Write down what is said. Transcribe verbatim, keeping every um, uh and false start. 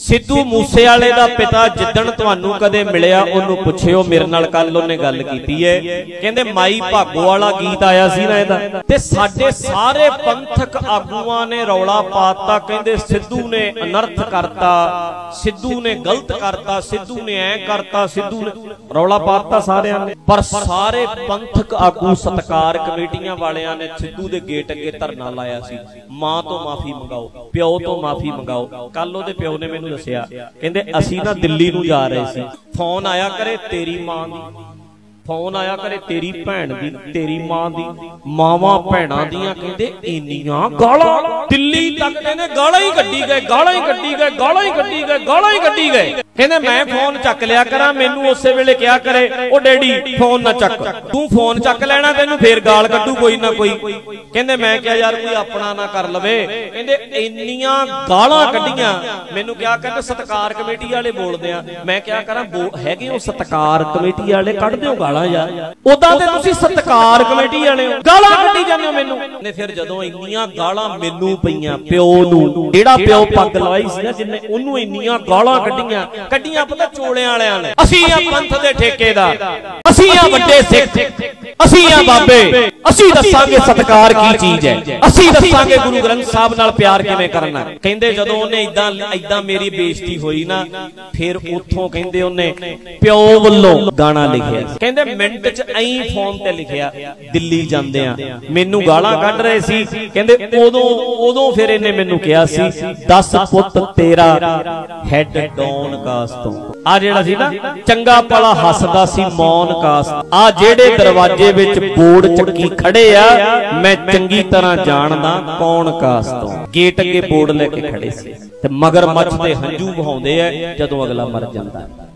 सिद्धू मूसेवाले दा पिता जिद्दण तुहानू कदे मिलिया उन्होंने पुछियो, मेरे नाल कल उन्हें गल कीती है। कहंदे माई भागो वाला गीत आया सी ना इहदा, ते साडे सारे पंथक आगुआं ने रौला पाता। कहंदे सिद्धू ने अनर्थ करता, सिद्धू ने गलत करता, सिद्धू ने ऐ करता, सिद्धू ने रौला पाता सारियां ने। पर सारे पंथक आगू सत्कार कमेटियां वालियां ने सिद्धू दे गेट अगे धरना लाया सी, मां तो माफी मंगाओ, प्यो तो माफी मंगाओ। कल ओहदे प्यो ने मैनू दस्सिया, कहंदे असीं ना दिल्ली नूं जा रहे सी, फोन आया करे तेरी मां दी, फोन आया करे तेरी भैन दी, तेरी मां दी, मावां भैणां दियां कहंदे इन्नियां गालां, दिल्ली तक कहंदे गालां ही कड्डी गए, गालां ही कड्डी गए, गालां ही कड्डी गए, गालां ही कड्डी गए। कहंदे मैं फोन चक लिया करा, मैनू उसे वेले क्या करे, ओ डैडी फोन ना चक, तू फोन चक लेना तैनू फेर गाल कड्डू कोई ना कोई। कहंदे मैं क्या यार कोई अपना ना कर लवे, कहंदे इन्नियां गालां कड्डियां। मैनू क्या कहंदे सत्कार कमेटी वाले बोलदे आ, मैं क्या करा हैगे ओ सत्कार कमेटी वाले कढ दिओ गालां यार, ओदां ते तुसीं सत्कार कमेटी वाले हो, गालां कड्डी जांदे हो मैनू। ने फिर जदों इन्नियां गालां मैनू पईयां प्यो नू, जेड़ा प्यो पग लवाई सी ना जिन्ने ओनू इन्नियां गालां कड्डियां कड्डियां पता चोलियां वालियां ने। असीं आ पंथ दे ठेकेदार, असीं आ वड्डे सिख, असीं आ बाबे, असीं दसांगे सत्कार की चीज है, असीं दसांगे गुरु ग्रंथ साहब नाल प्यार किवें करना। कहंदे जदों ओने इदां इदां मेरी बेइज्जती होई ना, फिर उथों कहंदे ओने प्यो वल्लों गाना लिखिया। कहंदे मिंट च ऐं फोन ते लिखिया, दिल्ली जांदे आ मैनू गालां कढ रहे सी। कहंदे उदों उदों फिर इहने मैनू कहा सी, दस पुत तेरा हैड डॉन कास तो, आ जेड़ा सी ना चंगा भला हसदा सी मौन कास, आ जेड़े दरवाजे विच बोर्ड चक्की खड़े आ मैं चंगी तरह जानदा कौन कास तो। गेट अगे बोर्ड लेके खड़े सी ते मगर मच ते हंझू बहाउंदे आ जदों अगला मर जांदा।